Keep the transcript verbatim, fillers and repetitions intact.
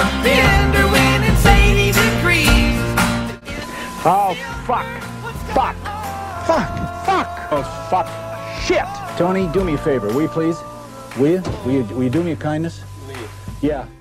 The underwind it's eighty degrees. Oh, fuck. Fuck. Fuck. Fuck. Oh, fuck. Shit. Tony, do me a favor, will you please? Will you? Will you, will you do me a kindness? Yeah.